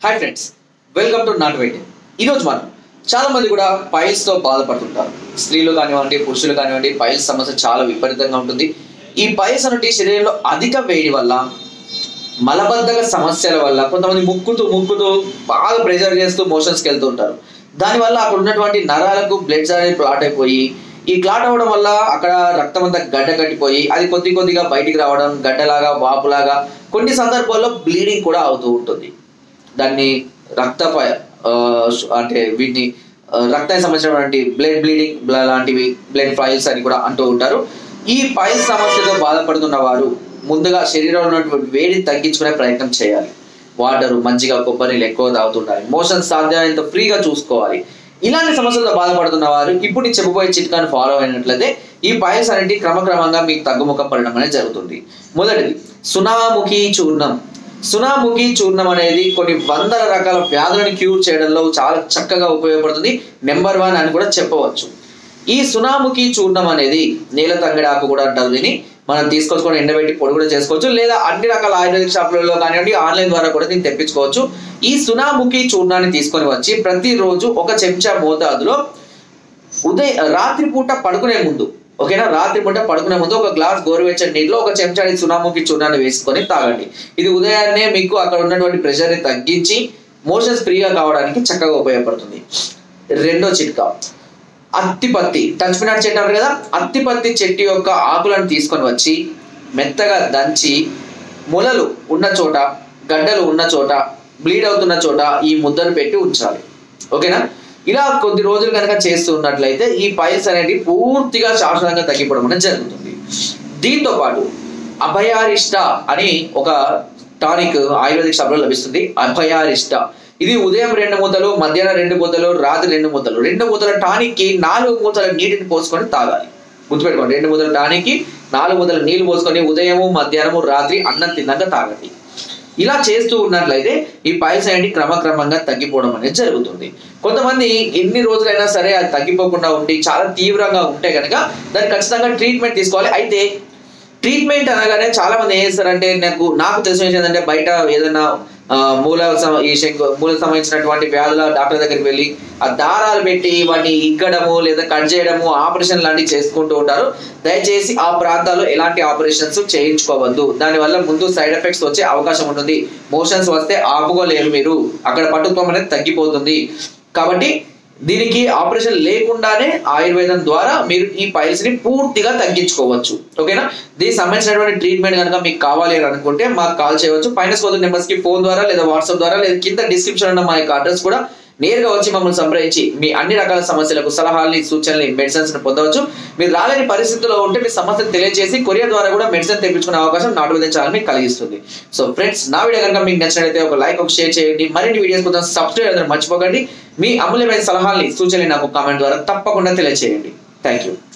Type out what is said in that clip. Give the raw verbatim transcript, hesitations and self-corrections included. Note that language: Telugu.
Hi friends, welcome to not waiting. ఈరోజు మనం చాలా మంది కూడా పైల్స్తో బాధపడుతుంటారు. స్త్రీలు కానివ్వండి, పురుషులు కానివ్వండి, పైల్స్ సమస్య చాలా విపరీతంగా ఉంటుంది. ఈ పైల్స్ అనేటి శరీరంలో అధిక వేడి వల్ల, మలబద్ధక సమస్యల వల్ల కొంతమంది ముక్కుతూ ముక్కుతూ బాగా ప్రెషర్ చేస్తూ మోషన్స్కి వెళ్తూ ఉంటారు. దానివల్ల అక్కడ ఉన్నటువంటి నరాలకు బ్లడ్స్ అనేది క్లాట్ అయిపోయి, ఈ క్లాట్ అవ్వడం వల్ల అక్కడ రక్తం అంతా గడ్డ కట్టిపోయి అది కొద్ది కొద్దిగా బయటికి రావడం, గడ్డలాగా వాపులాగా, కొన్ని సందర్భాల్లో బ్లీడింగ్ కూడా అవుతూ ఉంటుంది. దాన్ని రక్త అంటే వీటిని రక్తానికి సంబంధించినటువంటి బ్లడ్ బ్లీడింగ్ లాంటివి, బ్లడ్ ఫైల్స్ అని కూడా అంటూ ఉంటారు. ఈ పైల్స్ సమస్యతో బాధపడుతున్న వారు ముందుగా శరీరంలో ఉన్నటువంటి వేడిని తగ్గించుకునే ప్రయత్నం చేయాలి. వాటర్, మజ్జిగ, కొబ్బరి నీళ్ళు ఎక్కువ తాగుతుండాలి. మోషన్ సాధ్యమైనంత ఫ్రీగా చూసుకోవాలి. ఇలాంటి సమస్యలతో బాధపడుతున్న వారు ఇప్పుడు నేను చెప్పబోయే చిట్కాను ఫాలో అయినట్లయితే ఈ పైల్స్ అనేవి క్రమక్రమంగా మీకు తగ్గుముఖం పడడం అనేది జరుగుతుంది. మొదటిది సునాముఖి చూర్ణం. సునాముఖి చూర్ణం అనేది కొన్ని వందల రకాల వ్యాధులను క్యూర్ చేయడంలో చాలా చక్కగా ఉపయోగపడుతుంది. నెంబర్ వన్ అని కూడా చెప్పవచ్చు. ఈ సునాముఖి చూర్ణం అనేది నీల తంగడి ఆకు కూడా అంటారు. దీన్ని మనం తీసుకొచ్చుకొని ఎండబెట్టి పొడి కూడా చేసుకోవచ్చు, లేదా అన్ని రకాల ఆయుర్వేదిక షాపులలో కానివ్వండి, ఆన్లైన్ ద్వారా కూడా దీన్ని తెప్పించుకోవచ్చు. ఈ సునాముఖి చూర్ణాన్ని తీసుకొని వచ్చి ప్రతిరోజు ఒక చెంచా మోతాదులో ఉదయం రాత్రిపూట పడుకునే ముందు, ఓకేనా, రాత్రిపూట పడుకునే ముందు ఒక గ్లాస్ గోరువెచ్చని నీటిలో ఒక చెంచాడి సునాముఖి చూర్ణాన్ని వేసుకొని తాగండి. ఇది ఉదయాన్నే మీకు అక్కడ ఉన్నటువంటి ప్రెషర్ని తగ్గించి మోషన్స్ ఫ్రీగా కావడానికి చక్కగా ఉపయోగపడుతుంది. రెండో చిట్కా, అత్తిపత్తి. టచ్ మీ నాట్ చెట్టు అంటారు కదా, అత్తిపత్తి చెట్టు యొక్క ఆకులను తీసుకొని వచ్చి మెత్తగా దంచి మొలలు ఉన్న చోట, గడ్డలు ఉన్న చోట, బ్లీడ్ అవుతున్న చోట ఈ ముద్దను పెట్టి ఉంచాలి. ఓకేనా, ఇలా కొద్ది రోజులు కనుక చేస్తూ ఉన్నట్లయితే ఈ పైల్స్ అనేవి పూర్తిగా శాశ్వతంగా తగ్గిపోవడం అనేది జరుగుతుంది. దీంతో పాటు అభయారిష్ట అని ఒక టానిక్ ఆయుర్వేదిక్ షాప్లో లభిస్తుంది. అభయారిష్ట ఇది ఉదయం రెండు మూతలు, మధ్యాహ్నం రెండు మూతలు, రాత్రి రెండు మూతలు. రెండు మూతల టానిక్ కి నాలుగు మూతల నీటిని పోసుకొని తాగాలి. గుర్తుపెట్టుకోండి, రెండు మూతల టానిక్ కి నాలుగు మూతల నీళ్లు పోసుకొని ఉదయము, మధ్యాహ్నము, రాత్రి అన్నం తిన్నాక తాగండి. ఇలా చేస్తూ ఉన్నట్లయితే ఈ పైల్స్ అనేవి క్రమక్రమంగా తగ్గిపోవడం అనేది జరుగుతుంది. కొంతమంది ఎన్ని రోజులైనా సరే అది తగ్గిపోకుండా ఉండి చాలా తీవ్రంగా ఉంటే కనుక దాన్ని ఖచ్చితంగా ట్రీట్మెంట్ తీసుకోవాలి. అయితే ట్రీట్మెంట్ అనగానే చాలా మంది ఏం చేస్తారంటే, నాకు నాకు తెలిసిన విషయం ఏంటంటే, బయట ఏదైనా మూల ఈ శంకు మూలకు సంబంధించినటువంటి వ్యాధుల డాక్టర్ దగ్గరికి వెళ్ళి ఆ దారాలు పెట్టి వాటిని ఇక్కడము లేదా కట్ చేయడము, ఆపరేషన్ లాంటివి చేసుకుంటూ ఉంటారు. దయచేసి ఆ ప్రాంతాల్లో ఎలాంటి ఆపరేషన్స్ చేయించుకోవద్దు. దానివల్ల ముందు సైడ్ ఎఫెక్ట్స్ వచ్చే అవకాశం ఉంటుంది. మోషన్స్ వస్తే ఆపుకోలేరు, మీరు అక్కడ పట్టుకోవడం అనేది తగ్గిపోతుంది. కాబట్టి దీనికి ఆపరేషన్ లేకుండానే ఆయుర్వేదం ద్వారా మీరు ఈ పైల్స్ ని పూర్తిగా తగ్గించుకోవచ్చు. ఓకేనా, దీనికి సంబంధించినటువంటి ట్రీట్మెంట్ కనుక మీకు కావాలి అని అనుకుంటే మాకు కాల్ చేయవచ్చు. పైన స్కోర్ నెంబర్స్ కి ఫోన్ ద్వారా లేదా వాట్సాప్ ద్వారా, లేదా కింద డిస్క్రిప్షన్ ఉన్న మా యొక్క అడ్రస్ కూడా నేరుగా వచ్చి మమ్మల్ని సంప్రదించి మీ అన్ని రకాల సమస్యలకు సలహాలని, సూచనలు, మెడిసిన్స్ పొందవచ్చు. మీరు రాలేని పరిస్థితుల్లో ఉంటే మీ సమస్యను తెలియజేసి కొరియర్ ద్వారా కూడా మెడిసిన్ తెప్పించుకునే అవకాశం నాట్ వెయిటింగ్ ఛానల్ మీకు కలిగిస్తుంది. సో ఫ్రెండ్స్, నా వీడియో కనుక మీకు నచ్చినట్లయితే ఒక లైక్, ఒక షేర్ చేయండి. మరిన్ని వీడియోస్ కోసం సబ్స్క్రైబ్ చేయడం మర్చిపోకండి. మీ అమూల్యమైన సలహాలని, సూచనలు నాకు కామెంట్ ద్వారా తప్పకుండా తెలియజేయండి. Thank you.